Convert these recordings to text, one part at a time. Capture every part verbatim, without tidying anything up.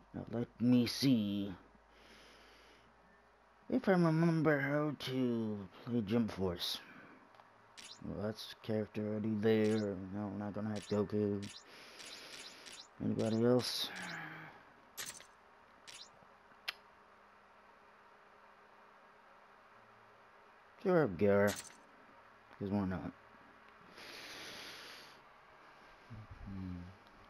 Now let me see if I remember how to play Jump Force. Well, that's character already there. No, I'm not gonna have Goku. Anybody else? Sure, Gara. Because why not? Hmm.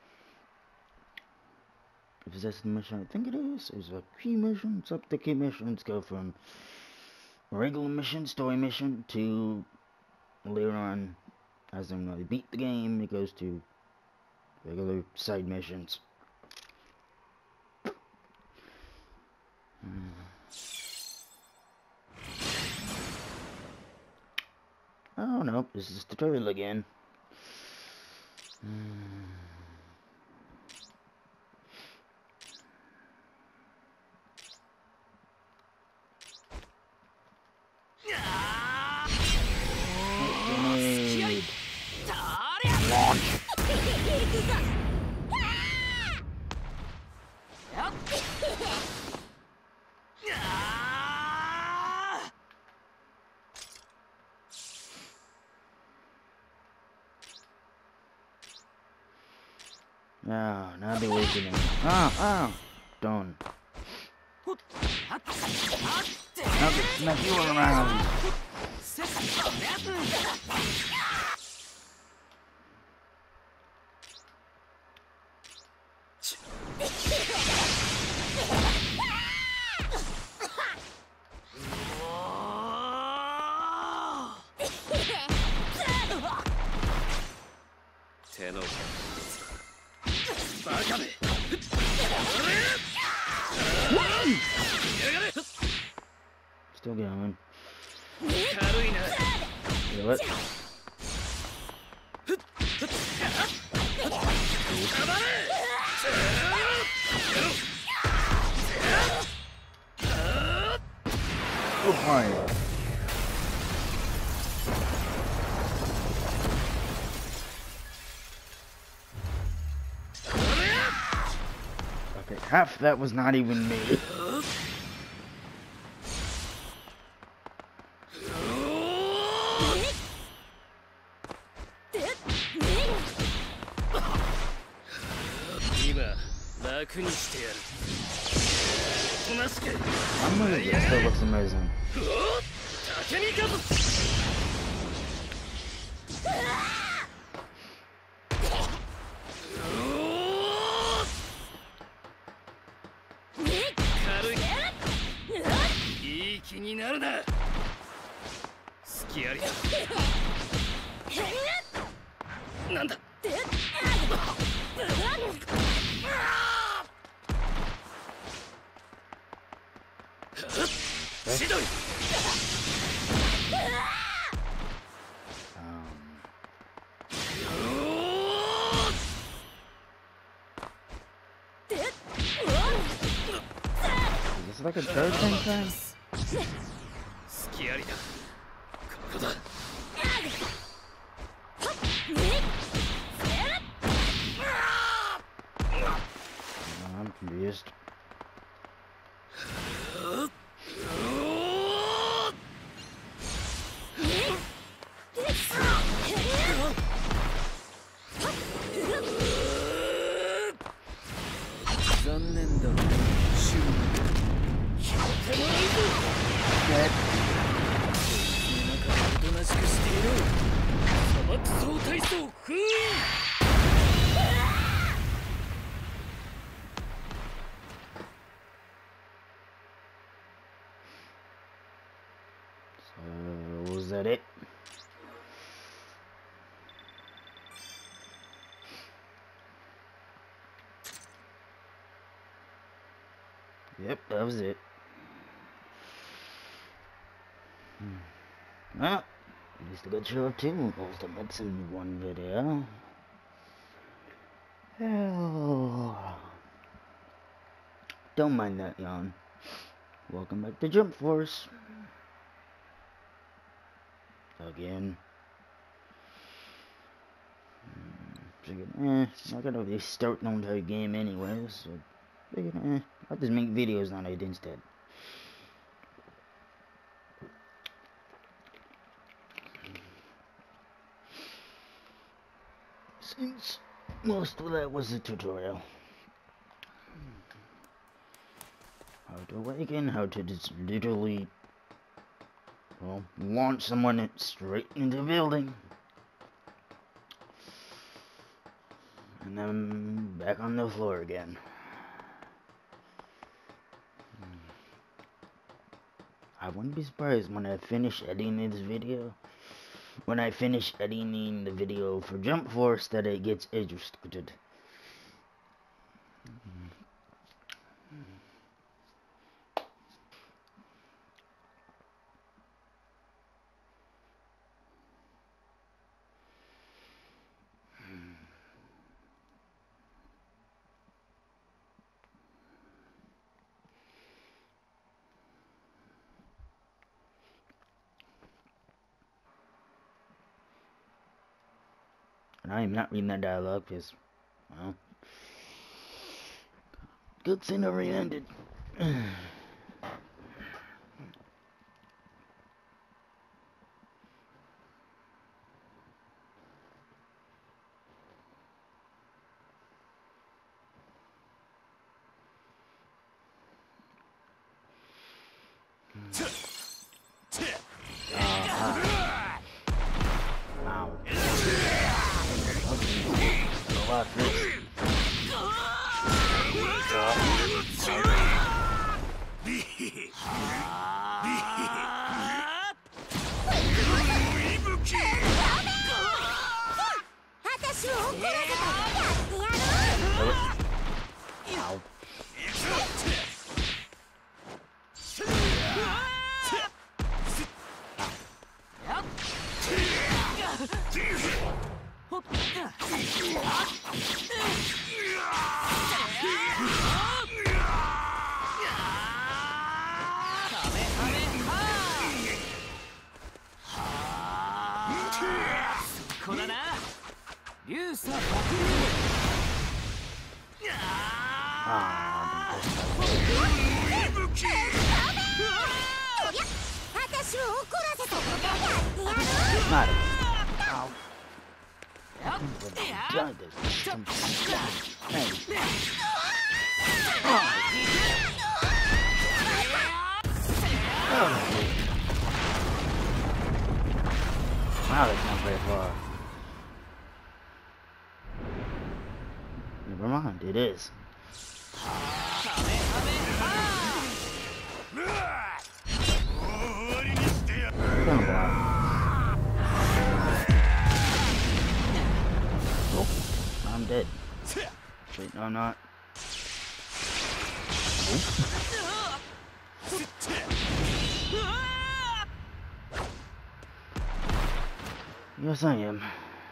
If that's the mission I think it is, is a key mission. It's up to key missions go from regular mission, story mission, to later on, as I'm gonna beat the game, it goes to regular side missions. Hmm. Oh no, this is the tutorial again. Hmm. Grenade. Launch. Ah, now they're awakening. Ah, ah, done. Now get smack you around. Still going. Feel it. Oh, fire. Okay, half that was not even me. I'm gonna get still looks amazing. Is this like a third thing thing? I'm confused. So, was that it? Yep, that was it. Hmm. Well, at least I got to show up two ultimates in one video. Oh. Don't mind that yawn. Welcome back to Jump Force. Again. Hmm, figured, eh, I'm not gonna be starting on the game anyway, so Figured, eh, I'll just make videos on it instead. Since most of that was a tutorial. How to awaken, how to just literally, well, launch someone straight into the building. And then back on the floor again. I wouldn't be surprised when I finish editing this video. When I finish editing the video for Jump Force, that it gets age restricted. And I am not reading that dialogue because, well, good thing I re-ended. Wow, that's not very far. Never mind, it is. Oh, I'm dead. Wait, no, I'm not. Oh. Yes, I am.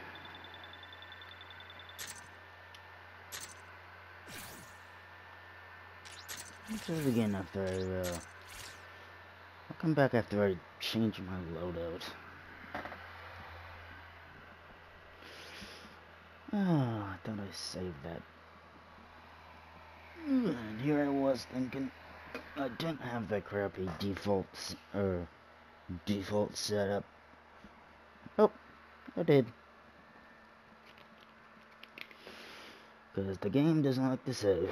Let's try it again after I, uh... I'll come back after I change my loadout. Oh, I thought I saved that. And here I was thinking I didn't have that crappy default, or uh, default setup. Oh, I did. Because the game doesn't like to save.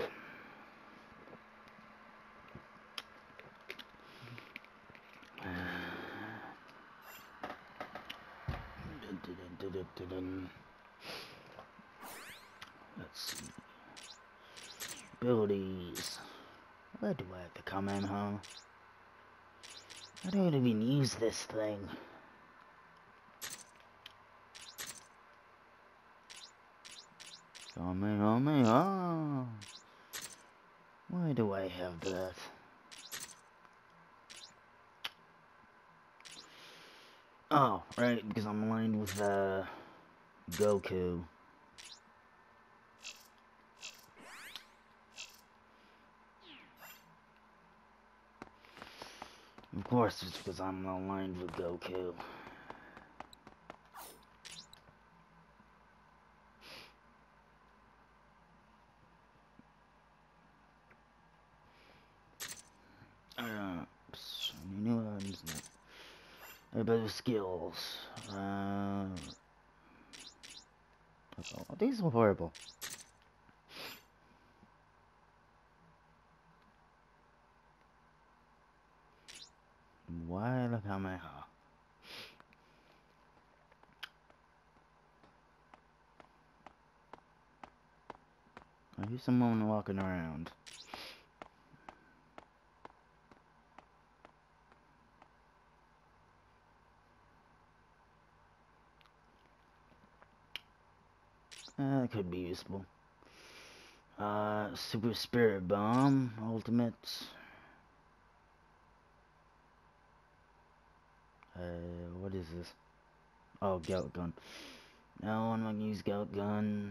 Let's see. Abilities. Where do I have to come in, huh? I don't even use this thing. Come in, come in, oh. Why do I have that? Oh, right, because I'm aligned with, uh, Goku. Of course, it's because I'm aligned with Goku. About skills. Uh, oh, these are horrible. Why the Kamehameha? I hear someone walking around. Uh, that could be useful. Uh, Super Spirit Bomb, Ultimate. Uh, what is this? Oh, Gout Gun. No, I'm not gonna use Gout Gun.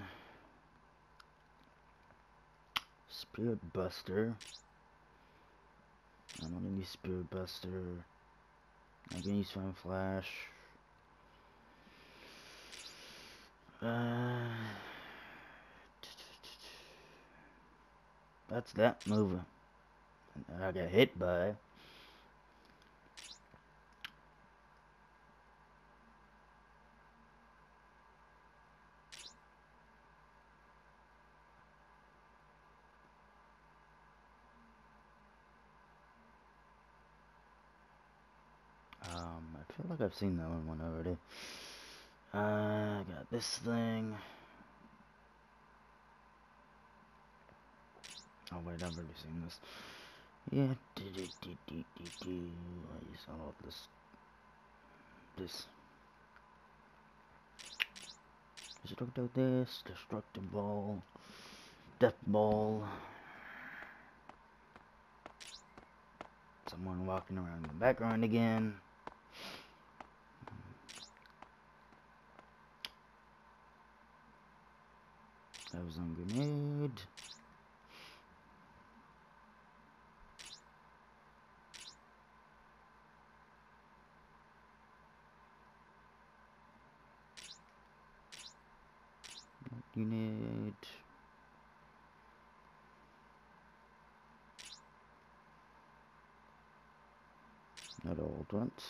Spirit Buster. I'm not gonna use Spirit Buster. I'm gonna use Fan Flash. Uh, that's that move. I got hit by. Um, I feel like I've seen that one already. Uh, I got this thing. Oh wait, I've already seen this. Yeah, do do do do do do. I use all of this. This. Destructo this. Destructible. Death Ball. Someone walking around in the background again. That was on grenade. Unit. Not all at once.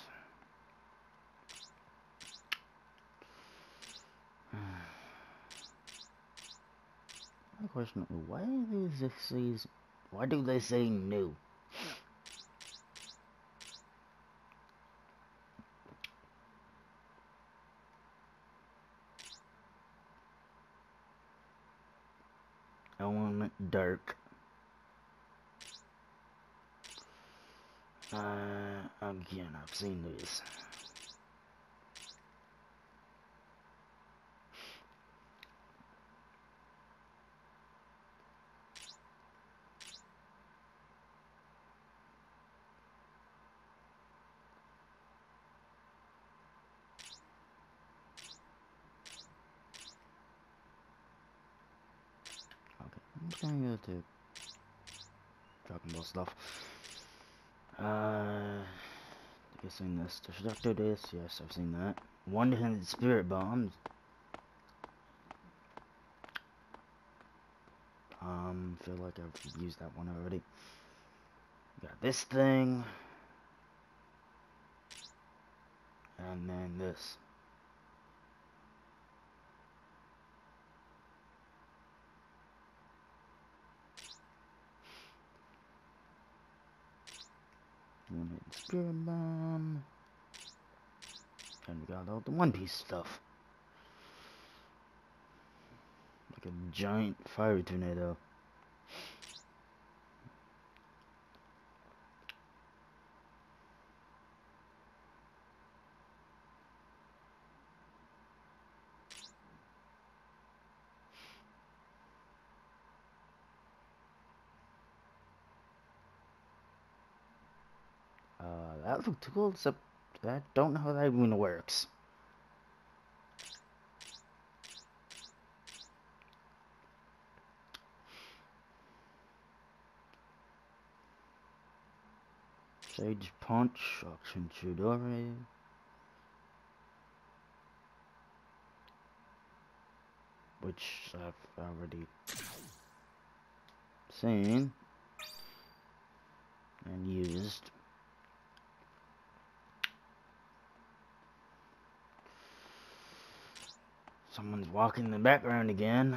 My question: why do they say? Why do they say new? Element Dark. Uh, again, I've seen this. Okay, I'm just gonna go to Dragon Ball stuff. Uh, I've seen this. Destructo Disc, yes, I've seen that. One-handed Spirit Bombs. Um, feel like I've used that one already. Got this thing. And then this. One-handed Spirit Bomb. And we got all the One Piece stuff. Like a giant fire tornado. Uh, that looked cool, except I don't know how that even works. Sage Punch, Auction Chidori. Which I've already seen and used. Someone's walking in the background again.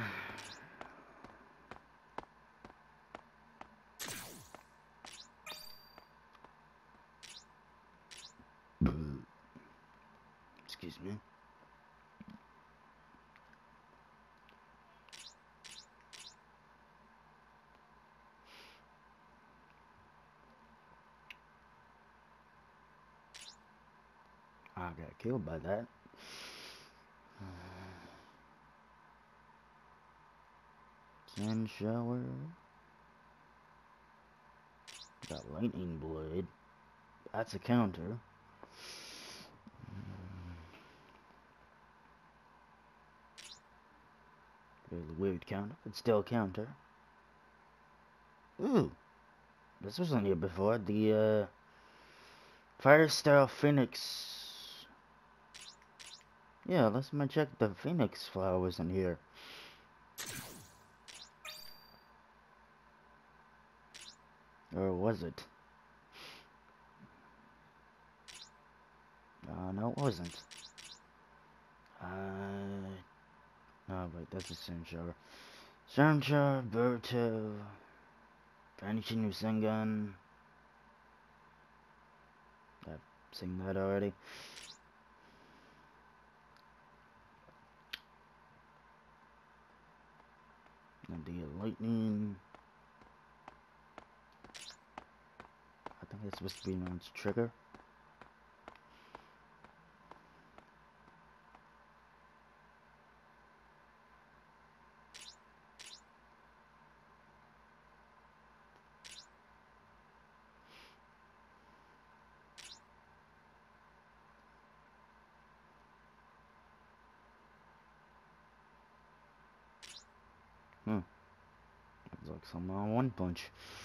Excuse me. I got killed by that. Sand shower. Got lightning blade. That's a counter. Really weird counter, but still a counter. Ooh, this wasn't here before. The uh, Firestyle Phoenix. Yeah, let's me check the Phoenix flower wasn't here. Or was it? Uh, no, it wasn't. Uh, oh wait, that's a Sunshar. Sunshar, Berto, Vanishing Rasengan. I've seen that already. And the lightning. I think it's supposed to be on its trigger. Hmm. Looks like something on One Punch.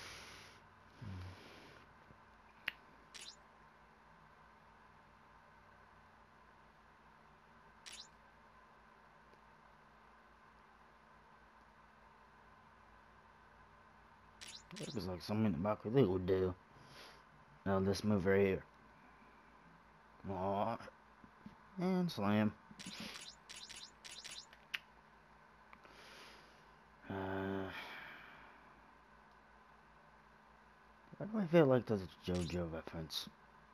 It was like something the Baku they would do. Now this move right here. Aww. And slam. Uh, why do I feel like that's a JoJo reference?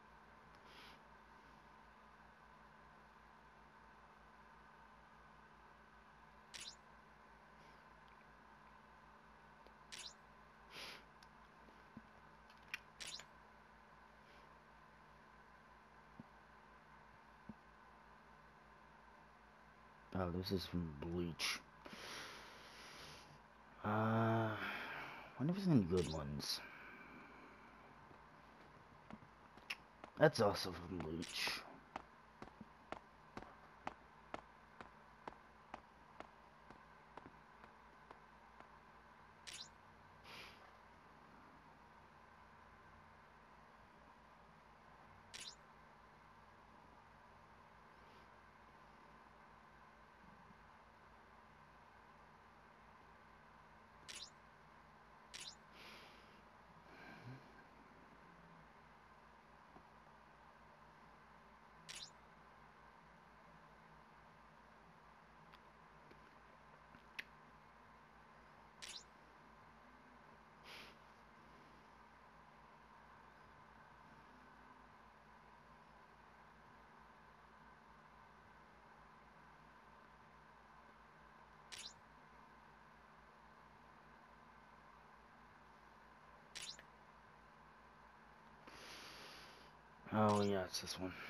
Oh, this is from Bleach. Uh, wonder if there's any good ones. That's also from Bleach. Oh yeah, it's this one.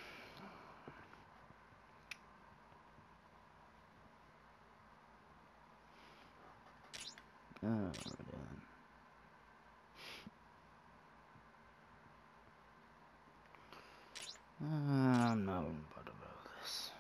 Oh, damn. Uh, I'm not about about this.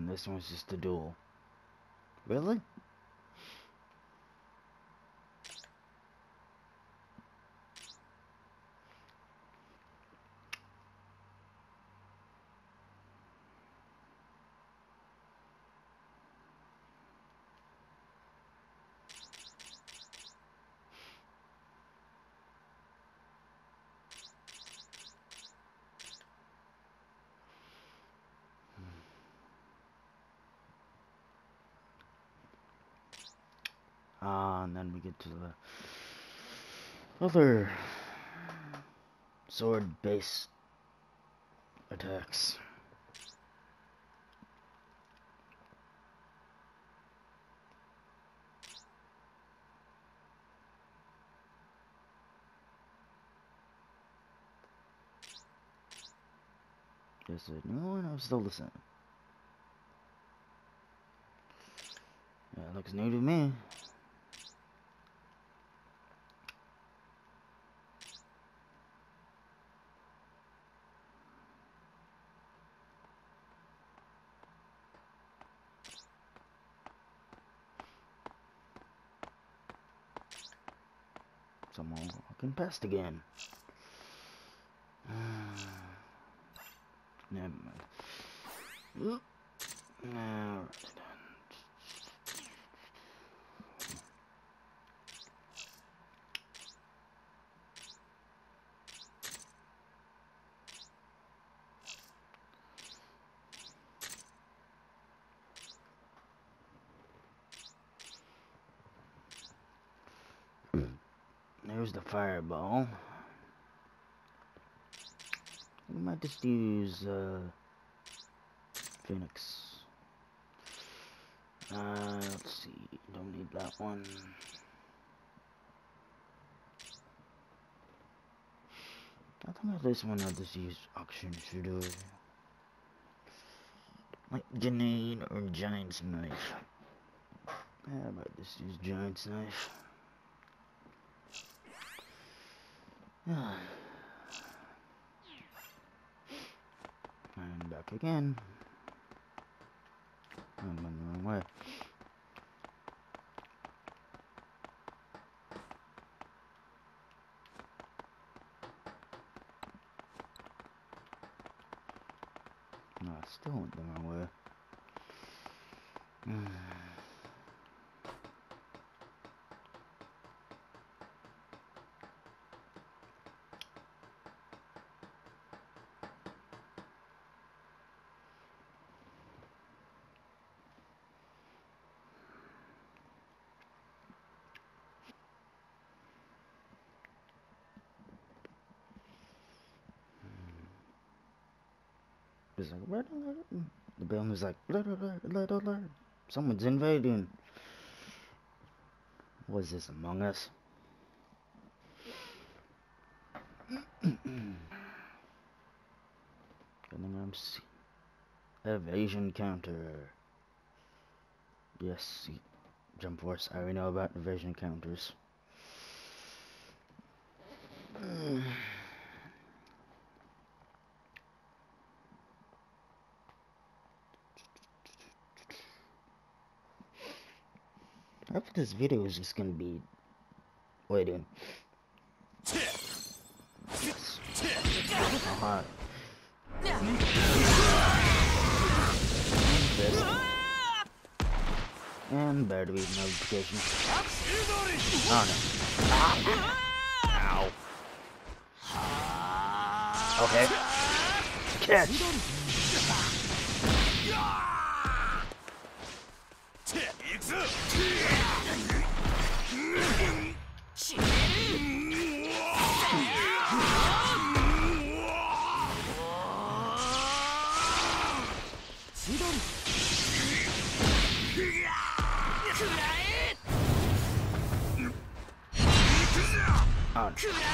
and this one's just a duel. Really? Ah, uh, and then we get to the other sword-based attacks. Just a new one, I'm still the same. Yeah, it looks new to me. Someone walking past again. Never mind. Now, there's the fireball. We might just use uh, Phoenix. Uh, let's see. Don't need that one. I think with this one I'll just use Auction Shooter. Like Grenade or Giant's Knife. Yeah, I might just use Giant's Knife. Yeah. And back again. I went the wrong way. No, I still went the wrong way. It's like, red alert. The bell was like, red alert, red alert. Someone's invading. Was this Among Us? Evasion counter. Yes, Jump Force. I already know about evasion counters. After this video is just gonna be waiting. Uh-huh. And better to be notification. Oh no. Ow. Okay. Catch. Oh.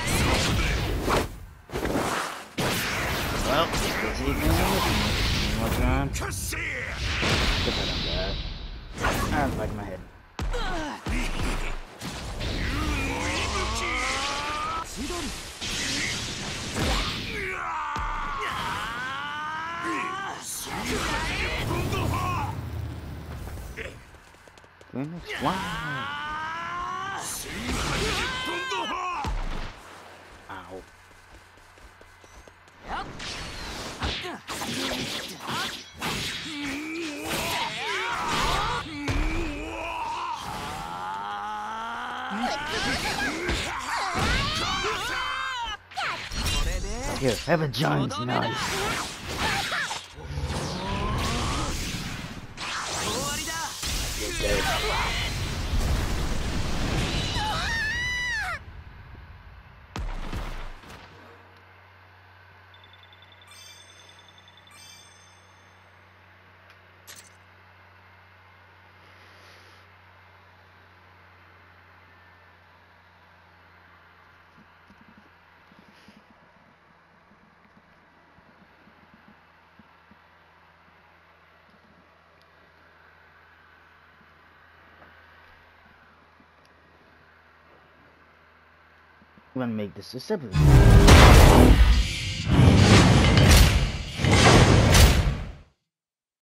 Well, let's see if we can one more time. Get that on that. I'm like my head. Wow. Ow. Here, have a giant knife. You're dead. I'm gonna make this a separate.